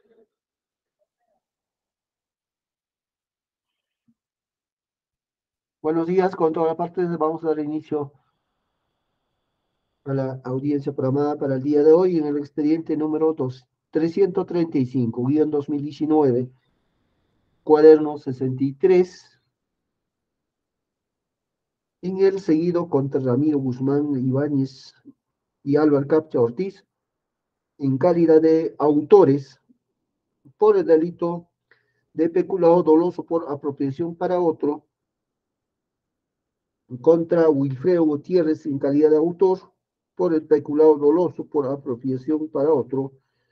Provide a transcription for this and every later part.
Buenos días, con toda la parte vamos a dar inicio a la audiencia programada para el día de hoy en el expediente número 335-2019, cuaderno 63, en el seguido contra Ramiro Guzmán Ibáñez y Álvaro Capcha Ortiz, en calidad de autores por el delito de peculado doloso por apropiación para otro, contra Wilfredo Gutiérrez en calidad de autor por el peculado doloso por apropiación para otro,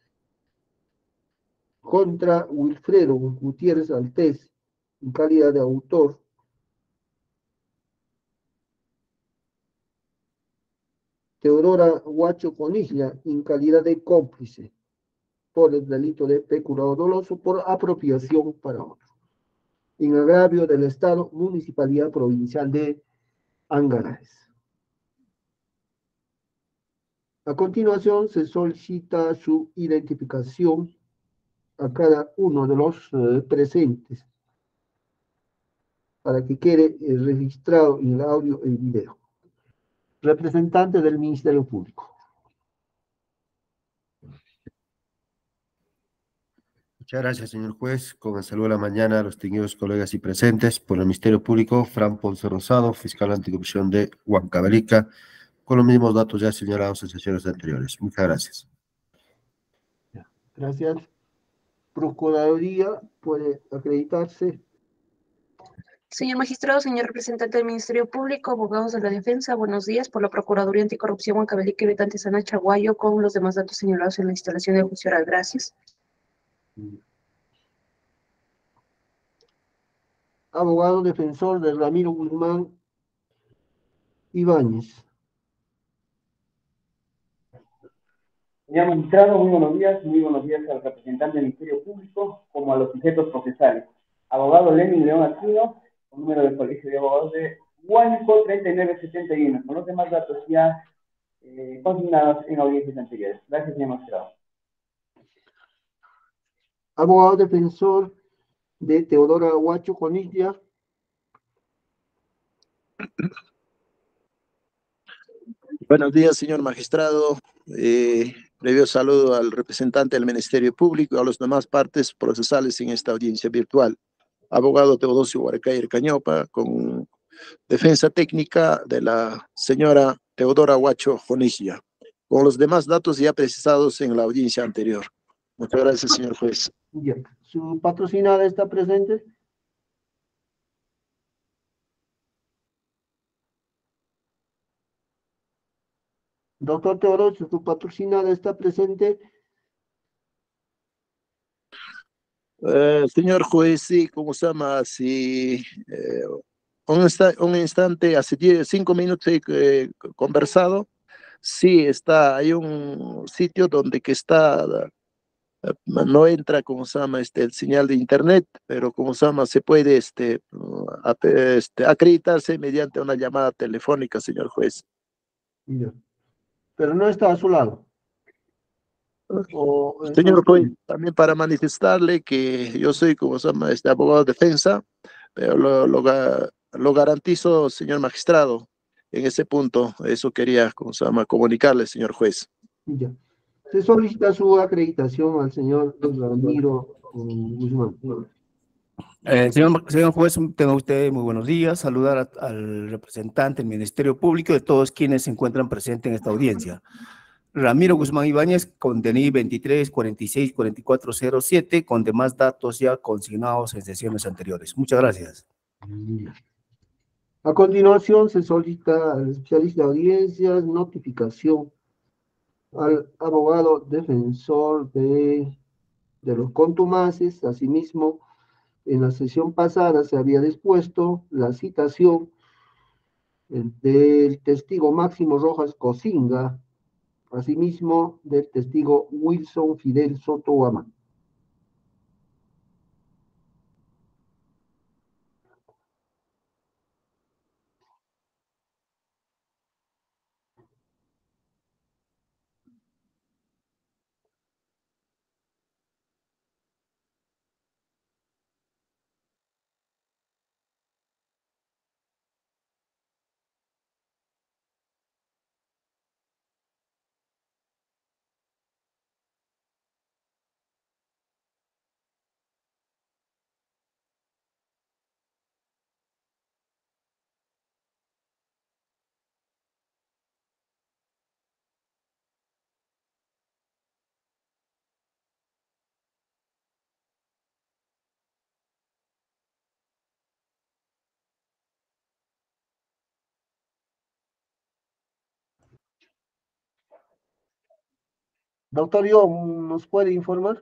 contra Wilfredo Gutiérrez Altés en calidad de autor, Teodora Huacho Conilla en calidad de cómplice por el delito de peculado doloso por apropiación para otro, en agravio del Estado Municipalidad Provincial de Angaraes. A continuación, se solicita su identificación a cada uno de los presentes para que quede registrado en el audio y video. Representante del Ministerio Público. Muchas gracias, señor juez. Con el saludo de la mañana a los distinguidos colegas y presentes por el Ministerio Público, Fran Ponce Rosado, fiscal anticorrupción de Huancavelica, con los mismos datos ya señalados en sesiones anteriores. Muchas gracias. Gracias. Procuraduría puede acreditarse. Señor magistrado, señor representante del Ministerio Público, abogados de la defensa, buenos días. Por la Procuraduría Anticorrupción Huancavelica y Betante Sana Chaguayo, con los demás datos señalados en la instalación de juicio oral. Gracias. Abogado defensor de Ramiro Guzmán Ibáñez. Señor magistrado, muy buenos días al representante del Ministerio Público, como a los sujetos procesales. Abogado Lenin León Aquino, con número del Colegio de Abogados de Huánuco 3971, con los demás datos ya consignados en audiencias anteriores. Gracias, señor magistrado. Abogado defensor de Teodora Huacho Conilla. Buenos días, señor magistrado. Previo saludo al representante del Ministerio Público y a las demás partes procesales en esta audiencia virtual. Abogado Teodosio Huarcay Cañopa, con defensa técnica de la señora Teodora Huacho Jonigia, con los demás datos ya precisados en la audiencia anterior. Muchas gracias, señor juez. Ya. ¿Su patrocinada está presente? Doctor Teodoro, ¿su patrocinada está presente? Señor juez, sí, ¿cómo se llama? Sí, un instante, hace 5 minutos he conversado. Sí, hay un sitio donde que está, no entra, ¿cómo se llama? El señal de internet, pero ¿cómo se llama? Se puede acreditarse mediante una llamada telefónica, señor juez. Ya. Pero no está a su lado. Señor juez, también para manifestarle que yo soy, como se llama, abogado de defensa, pero lo garantizo, señor magistrado, en ese punto. Eso quería, como se llama, comunicarle, señor juez. Ya. Se solicita su acreditación al señor Ramiro Guzmán. Señor juez, tenga usted muy buenos días. Saludar al representante del Ministerio Público y de todos quienes se encuentran presentes en esta audiencia. Ramiro Guzmán Ibáñez, con DNI 23464407, con demás datos ya consignados en sesiones anteriores. Muchas gracias. A continuación, se solicita al especialista de audiencias notificación al abogado defensor de los contumaces. Asimismo, en la sesión pasada se había dispuesto la citación del testigo Máximo Rojas Cosinga, asimismo del testigo Wilson Fidel Soto Guamán. Doctor Young, ¿nos puede informar?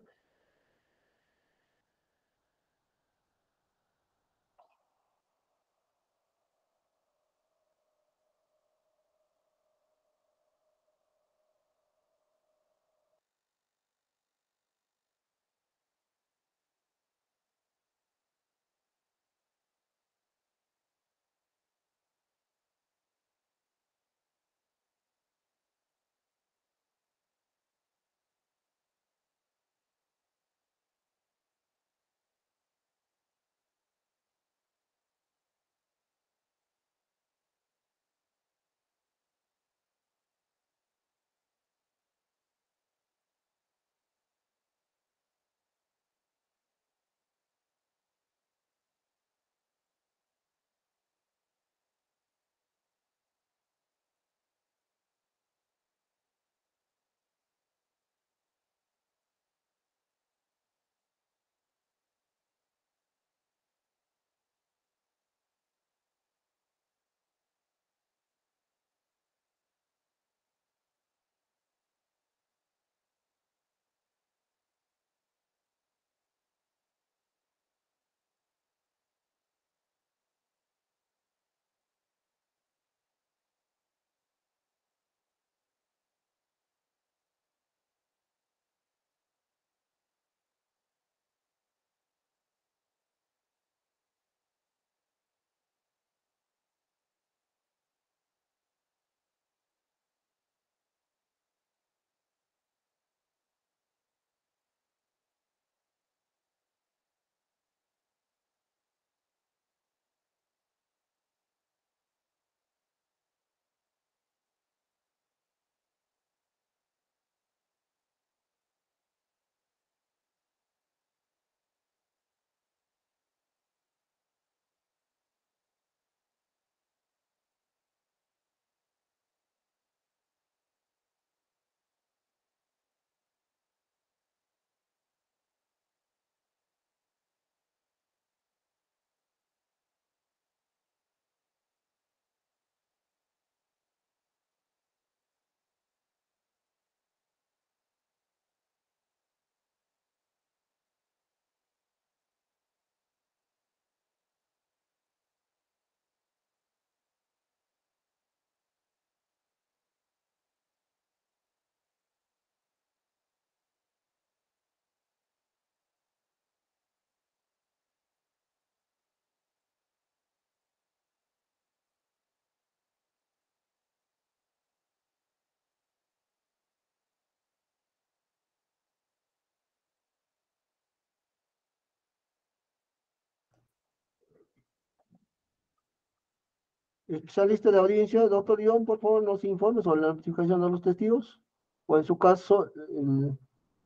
Especialista de audiencia, doctor Young, por favor, nos informe sobre la notificación de los testigos. O en su caso, el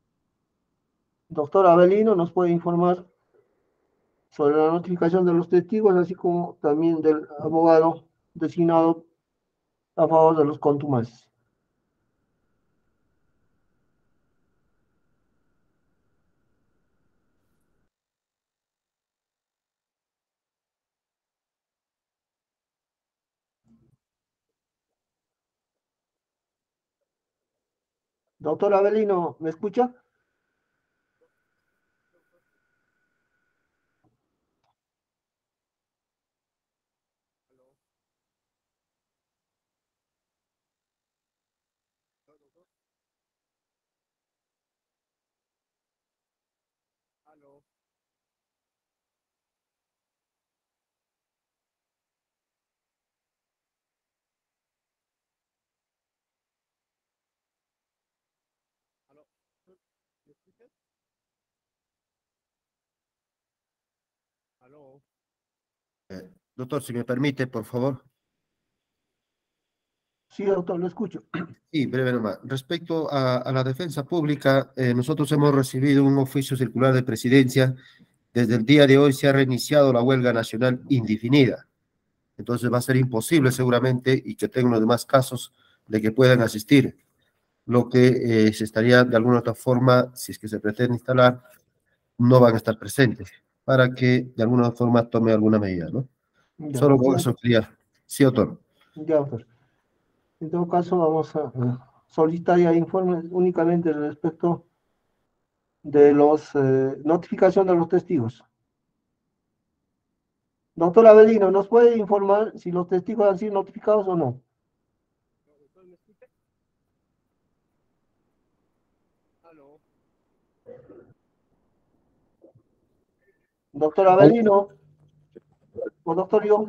doctor Avelino nos puede informar sobre la notificación de los testigos, así como también del abogado designado a favor de los contumaces. Doctor Avelino, ¿me escucha? Doctor, si me permite, por favor. Sí, doctor, lo escucho. Sí, breve nomás. Respecto a la defensa pública, nosotros hemos recibido un oficio circular de presidencia. Desde el día de hoy se ha reiniciado la huelga nacional indefinida. Entonces va a ser imposible seguramente y que tengan los demás casos de que puedan asistir. Lo que se estaría de alguna otra forma, si es que se pretende instalar, no van a estar presentes para que de alguna forma tome alguna medida, ¿no? Ya, Solo con eso quería. Sí, doctor. ya, doctor. En todo caso, vamos a solicitaría informes únicamente respecto de los notificación de los testigos. Doctor Avelino, ¿nos puede informar si los testigos han sido notificados o no? Doctor Avelino, o doctor Yo.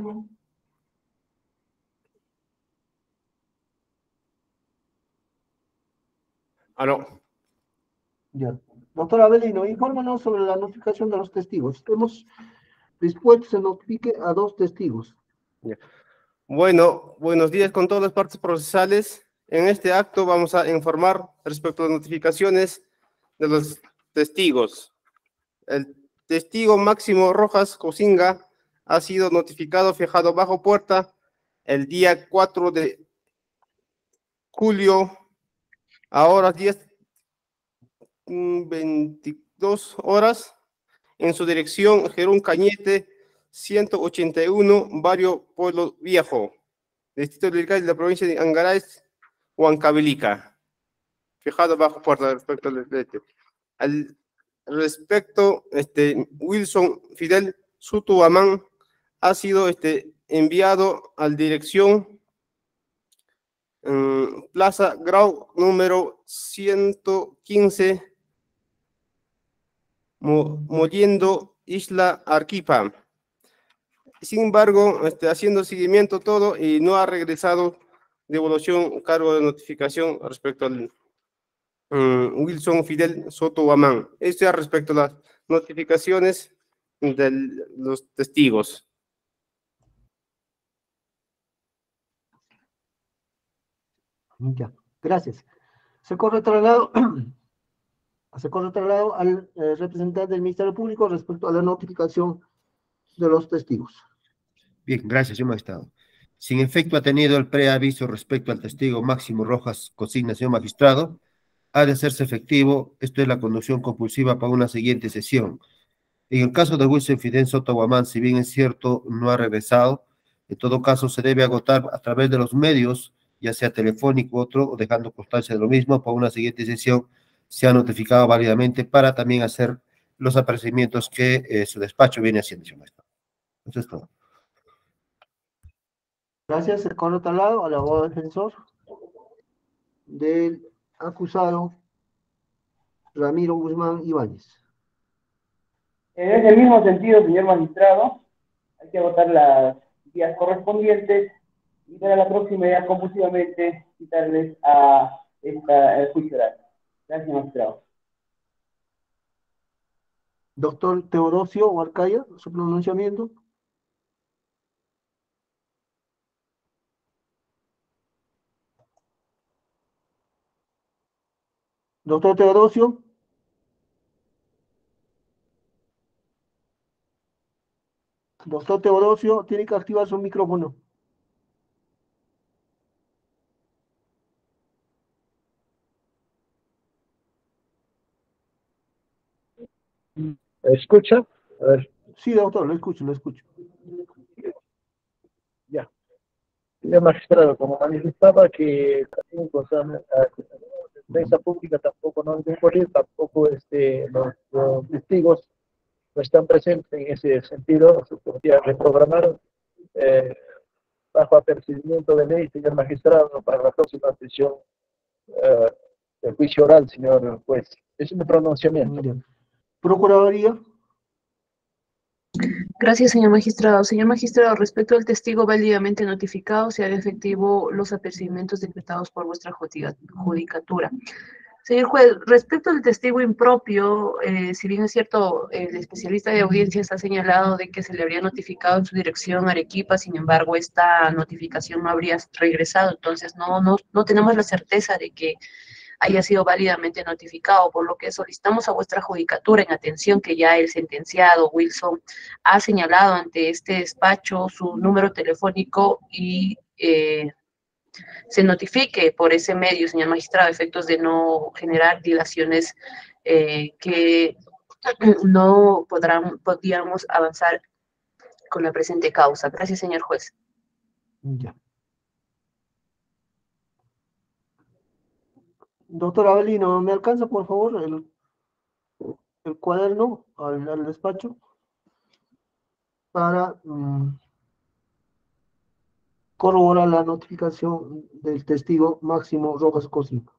Aló. Ya. Doctor Avelino, infórmanos sobre la notificación de los testigos. Hemos dispuesto que se notifique a 2 testigos. Bueno, buenos días con todas las partes procesales. En este acto vamos a informar respecto a las notificaciones de los testigos. El testigo Máximo Rojas Cosinga ha sido notificado, fijado bajo puerta el día 4 de julio, a horas 22 horas, en su dirección Jerún Cañete, 181, Barrio Pueblo Viejo, Distrito Lirical de la provincia de Angarais, Huancavelica, fijado bajo puerta respecto al respecto, Wilson Fidel Sutu Amán ha sido enviado a la dirección Plaza Grau número 115, Mollendo, Isla Arequipa. Sin embargo, haciendo seguimiento todo y no ha regresado devolución, cargo de notificación respecto al Wilson Fidel Soto Guamán. Esto es respecto a las notificaciones de los testigos. Ya, gracias. Se corre traslado al representante del Ministerio Público respecto a la notificación de los testigos. Bien, gracias, señor magistrado. Sin efecto ha tenido el preaviso respecto al testigo Máximo Rojas Cosigna, señor magistrado, ha de hacerse efectivo, esto es la conducción compulsiva para una siguiente sesión. En el caso de Wilson Fidel Soto Guamán, si bien es cierto, no ha regresado, en todo caso se debe agotar a través de los medios, ya sea telefónico u otro, o dejando constancia de lo mismo, para una siguiente sesión se ha notificado válidamente para también hacer los apercibimientos que su despacho viene haciendo, señor magistrado. Eso es todo. Gracias. Se corre traslado al abogado defensor del acusado Ramiro Guzmán Ibáñez. En ese mismo sentido, señor magistrado, hay que agotar las vías correspondientes y para la próxima ya compulsivamente citarles a el juicio oral. Gracias, magistrado. Doctor Teodosio Huarcaya, su pronunciamiento. Doctor Teodosio. Doctor Teodosio, tiene que activar su micrófono. ¿Escucha? A ver, Sí, doctor, lo escucho, lo escucho. ya. Señor magistrado, como manifestaba que también la defensa pública tampoco no han ocurrido, tampoco los testigos no están presentes en ese sentido, ya reprogramaron bajo apercibimiento de ley, señor magistrado, para la próxima sesión del juicio oral, señor juez. Ese es mi pronunciamiento. Bien. Procuraduría. Gracias, señor magistrado. Señor magistrado, respecto al testigo válidamente notificado, se haga efectivo los apercibimientos decretados por vuestra judicatura. Señor juez, respecto al testigo impropio, si bien es cierto, el especialista de audiencias ha señalado de que se le habría notificado en su dirección a Arequipa, sin embargo, esta notificación no habría regresado, entonces no tenemos la certeza de que haya sido válidamente notificado, por lo que solicitamos a vuestra judicatura en atención que ya el sentenciado Wilson ha señalado ante este despacho su número telefónico y se notifique por ese medio, señor magistrado, a efectos de no generar dilaciones que no podríamos avanzar con la presente causa. Gracias, señor juez. Ya. Doctor Avelino, ¿me alcanza por favor el cuaderno al despacho para corroborar la notificación del testigo Máximo Rojas Cosío?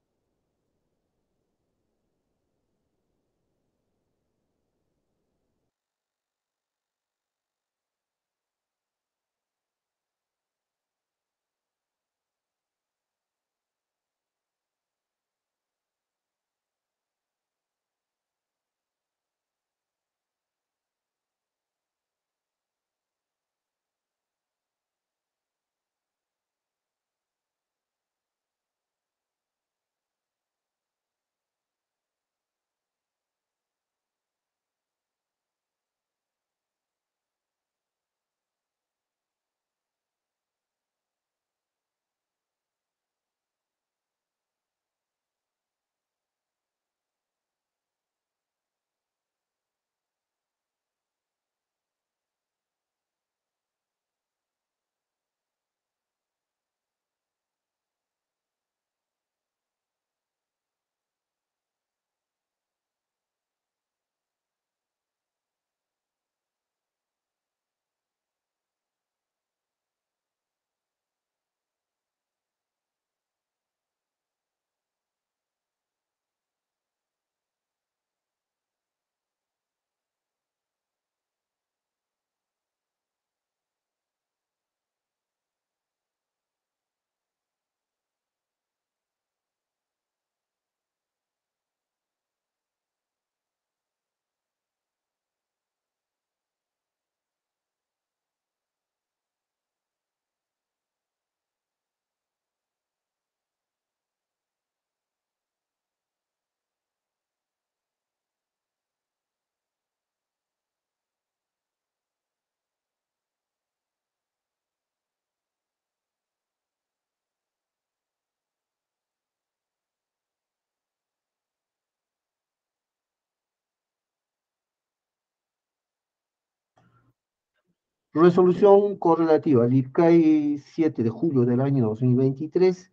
Resolución correlativa al IPCAI 7 de julio del año 2023.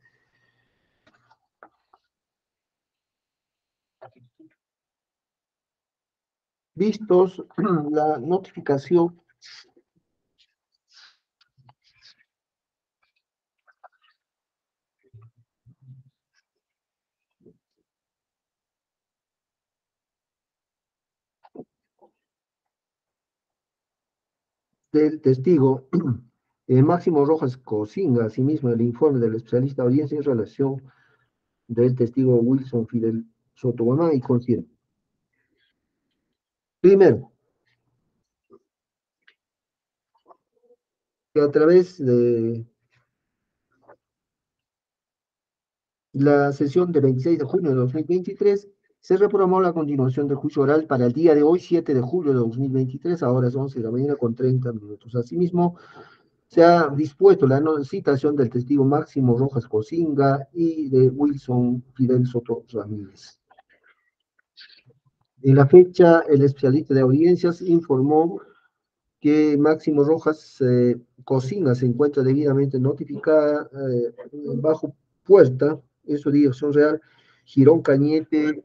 Vistos la notificación del testigo Máximo Rojas Cosinga, asimismo el informe del especialista de audiencia en relación del testigo Wilson Fidel Sotoguamá y considera. Primero, que a través de la sesión del 26 de junio de 2023 se reprogramó la continuación del juicio oral para el día de hoy, 7 de julio de 2023, a horas 11 de la mañana con 30 minutos. Asimismo, se ha dispuesto la citación del testigo Máximo Rojas Cosinga y de Wilson Fidel Soto Ramírez. En la fecha, el especialista de audiencias informó que Máximo Rojas Cosinga se encuentra debidamente notificada bajo puerta, eso dirección real, Girón Cañete,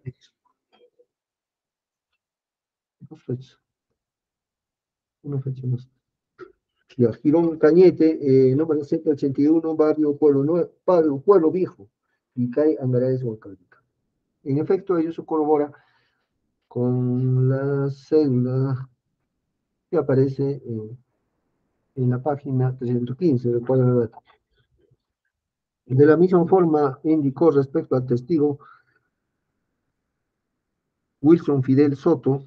una fecha más. Ya, Girón Cañete, número 181, barrio Pueblo Viejo, Icay, Angaraes, Huancavelica. En efecto, ello se corrobora con la cédula que aparece en la página 315 del cuadro de datos. De la misma forma, indicó respecto al testigo Wilson Fidel Soto,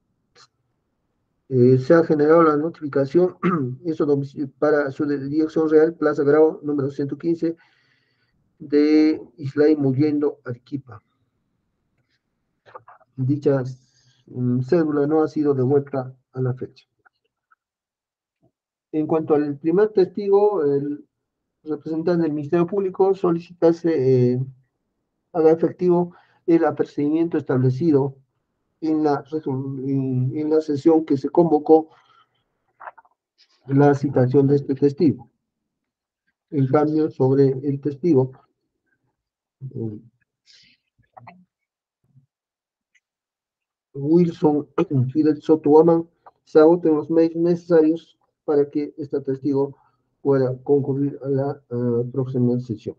se ha generado la notificación para su dirección real, Plaza Grau, número 115, de Islay Muyendo, Arequipa. Dicha cédula no ha sido devuelta a la fecha. En cuanto al primer testigo, el representante del Ministerio Público solicitase haga efectivo el apercibimiento establecido en la sesión que se convocó la citación de este testigo. En cambio, sobre el testigo Wilson Fidel Soto Guamán se agoten los medios necesarios para que este testigo pueda concurrir a la próxima sesión.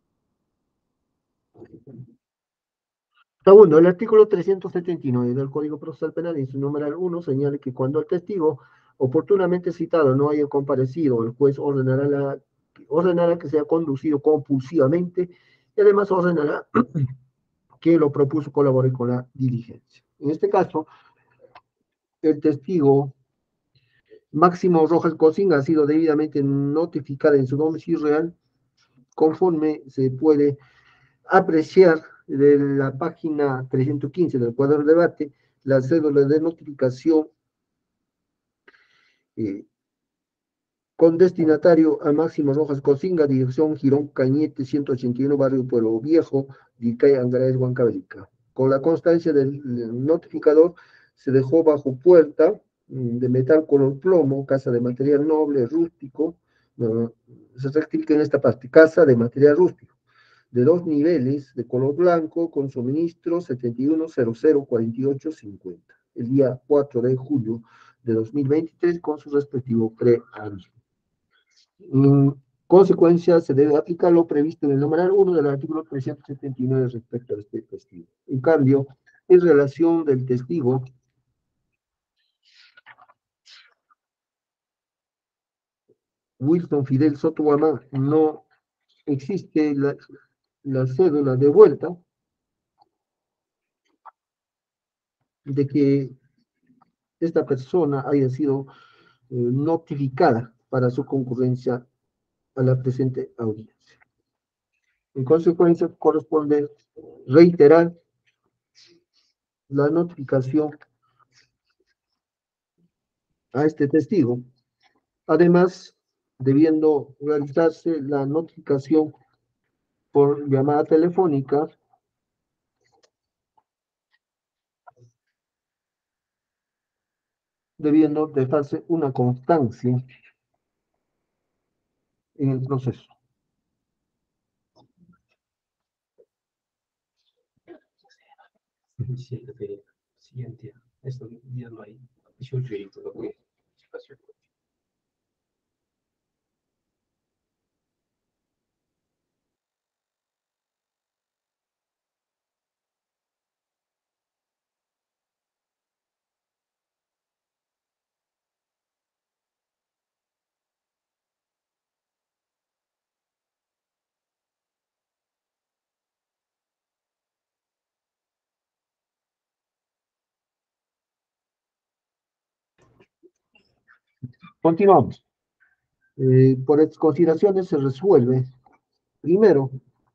Segundo, el artículo 379 del Código Procesal Penal, en su numeral 1, señala que cuando el testigo oportunamente citado no haya comparecido, el juez ordenará que sea conducido compulsivamente y además ordenará que lo propuso colabore con la diligencia. En este caso, el testigo Máximo Rojas Cosinga ha sido debidamente notificado en su domicilio real, conforme se puede apreciar de la página 315 del cuadro de debate, la cédula de notificación con destinatario a Máximo Rojas Cosinga, dirección Girón Cañete 181, barrio Pueblo Viejo, Dicay, Angares, Huancavelica. Con la constancia del notificador, se dejó bajo puerta de metal color plomo, casa de material noble, rústico, se rectifica en esta parte, casa de material rústico, de 2 niveles, de color blanco, con suministro 71004850, el día 4 de julio de 2023, con su respectivo preaviso. En consecuencia, se debe aplicar lo previsto en el numeral 1 del artículo 379 respecto a este testigo. En cambio, en relación del testigo Wilson Fidel Soto Guamán, no existe la cédula de vuelta de que esta persona haya sido notificada para su concurrencia a la presente audiencia. En consecuencia, corresponde reiterar la notificación a este testigo, además debiendo realizarse la notificación por llamada telefónica debiendo dejarse una constancia en el proceso. Siguiente, esto ya no hay. 18 y todo lo que Continuamos. Por consideraciones se resuelve. Primero,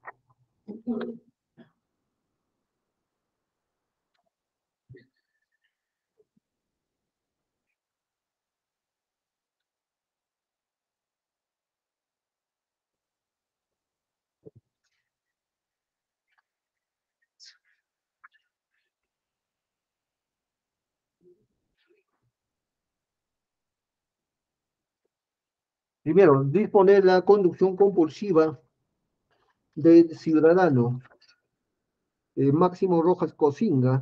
disponer la conducción compulsiva del ciudadano Máximo Rojas Cosinga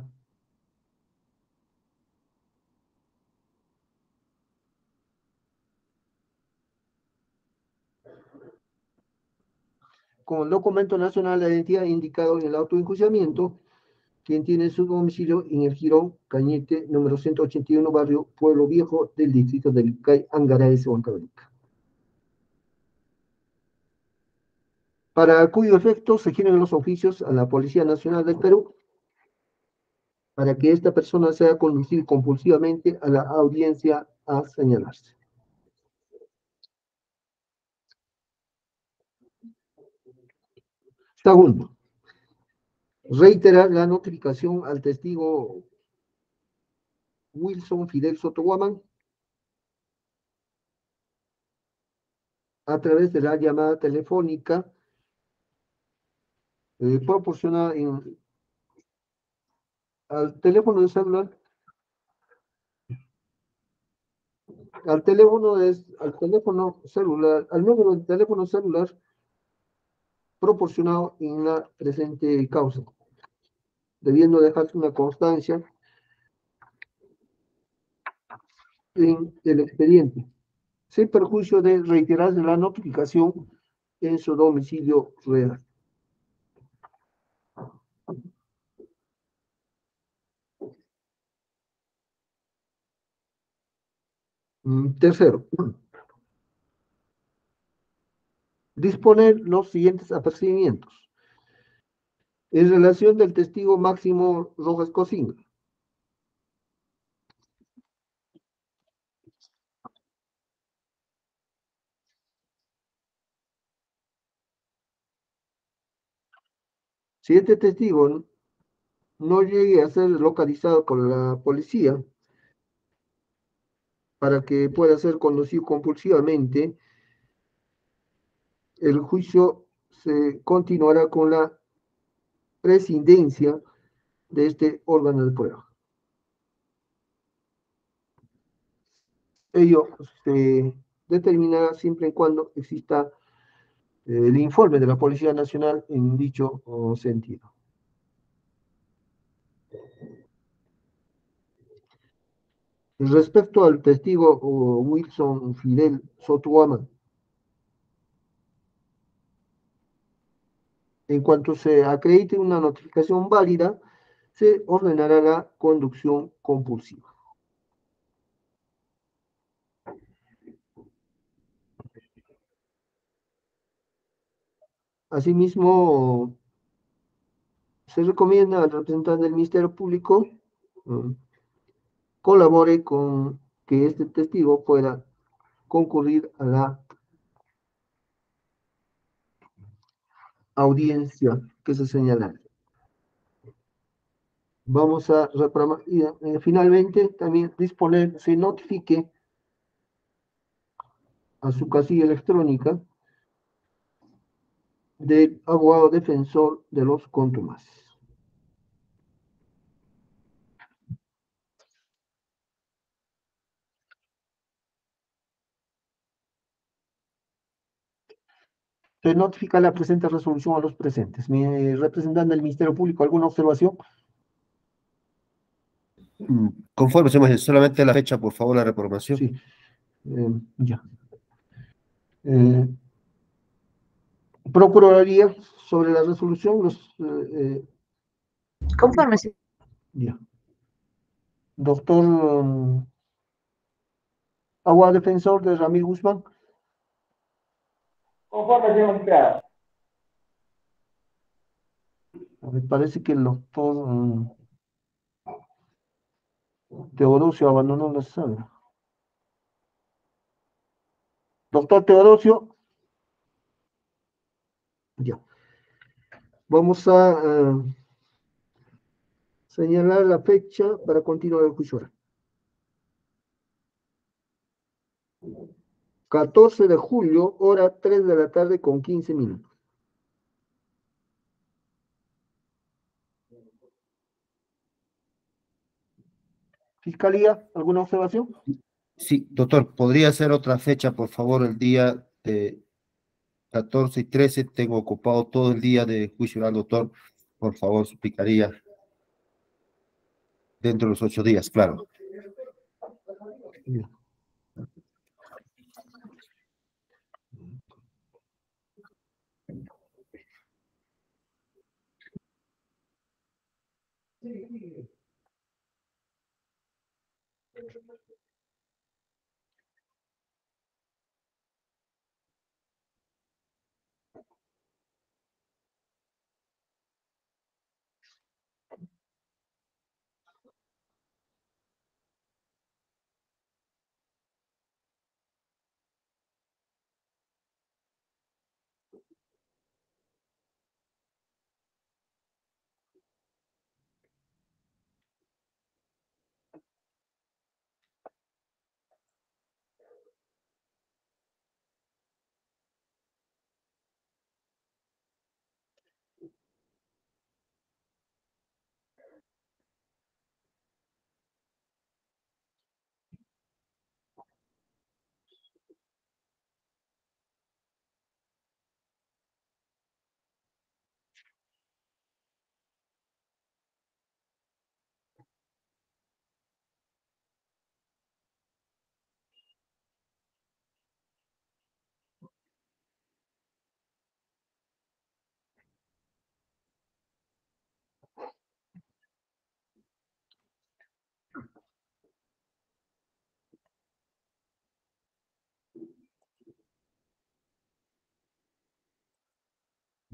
con el documento nacional de identidad indicado en el auto de enjuiciamiento, quien tiene su domicilio en el Girón Cañete, número 181, barrio Pueblo Viejo, del distrito de Licay, Angaraes, Huancavelica. Para cuyo efecto se giran los oficios a la Policía Nacional del Perú para que esta persona sea conducida compulsivamente a la audiencia a señalarse. Segundo, reiterar la notificación al testigo Wilson Fidel Soto Guamán a través de la llamada telefónica proporcionada al teléfono celular, al número de teléfono celular proporcionado en la presente causa, debiendo dejarse una constancia en el expediente, sin perjuicio de reiterarse la notificación en su domicilio real. Tercero, disponer los siguientes apercibimientos. En relación del testigo Máximo Rojas Cosinga, si este testigo no llegue a ser localizado por la policía para que pueda ser conducido compulsivamente, el juicio se continuará con la presidencia de este órgano de prueba. Ello se determinará siempre y cuando exista el informe de la Policía Nacional en dicho sentido. Respecto al testigo Wilson Fidel Sotuama, en cuanto se acredite una notificación válida, se ordenará la conducción compulsiva. Asimismo, se recomienda al representante del Ministerio Público colabore con que este testigo pueda concurrir a la audiencia que se señala. Vamos a reprogramar y finalmente también disponer, se notifique a su casilla electrónica del abogado defensor de los contumaces. Se notifica la presente resolución a los presentes. Mi representante del Ministerio Público, ¿alguna observación? Conforme, señor magistrado, solamente la fecha, por favor, la reprobación. Sí, ya. Procuraría sobre la resolución los Conforme, sí. ya. Doctor abogado defensor de Ramiro Guzmán. Conforme, señor magistrado. Me parece que el doctor Teodosio abandonó la sala. Doctor Teodosio. Ya. Vamos a señalar la fecha para continuar el juicio oral. 14 de julio, hora 3 de la tarde con 15 minutos. Fiscalía, ¿alguna observación? Sí, doctor, ¿podría ser otra fecha, por favor, el día de 14 y 13? Tengo ocupado todo el día de juicio oral, doctor. Por favor, suplicaría dentro de los 8 días, claro. Ya.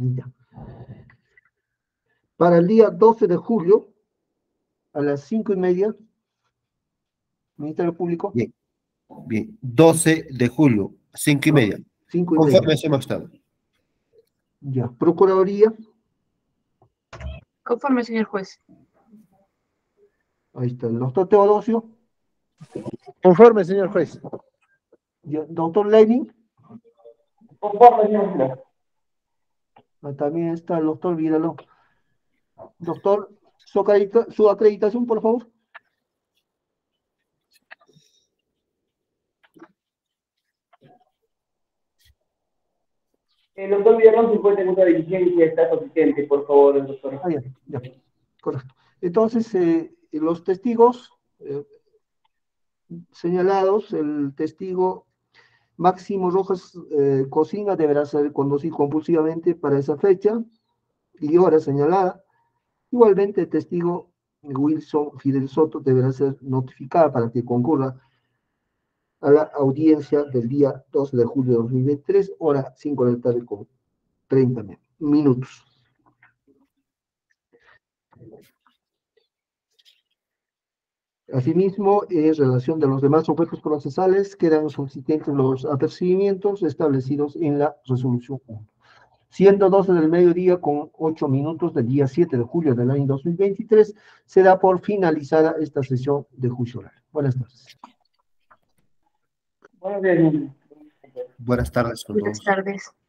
Ya. Para el día 12 de julio, a las 5:30, Ministerio Público, Bien, bien. 12 de julio, 5:30. 5:30. Conforme, señor magistrado. Ya. Procuraduría, Conforme, señor juez. ahí está el doctor Teodosio, Conforme, señor juez. ya. Doctor Lenin, Conforme, señor magistrado. también está el doctor Vidalón. Doctor, su acreditación, por favor. El doctor Villalón se encuentra en otra diligencia, está suficiente, por favor, el doctor. Ah, ya, ya, correcto. Entonces, los testigos señalados, el testigo Máximo Rojas Cocina deberá ser conducido compulsivamente para esa fecha y hora señalada. Igualmente, el testigo Wilson Fidel Soto deberá ser notificada para que concurra a la audiencia del día 12 de julio de 2023, hora 5 de la tarde con 30 minutos. Asimismo, en relación de los demás objetos procesales, quedan subsistentes los apercibimientos establecidos en la resolución 1. Siendo 12 del mediodía con 8 minutos del día 7 de julio del año 2023, se da por finalizada esta sesión de juicio oral. Buenas tardes. Buenos días, señor. Buenas tardes con Buenas todos. tardes.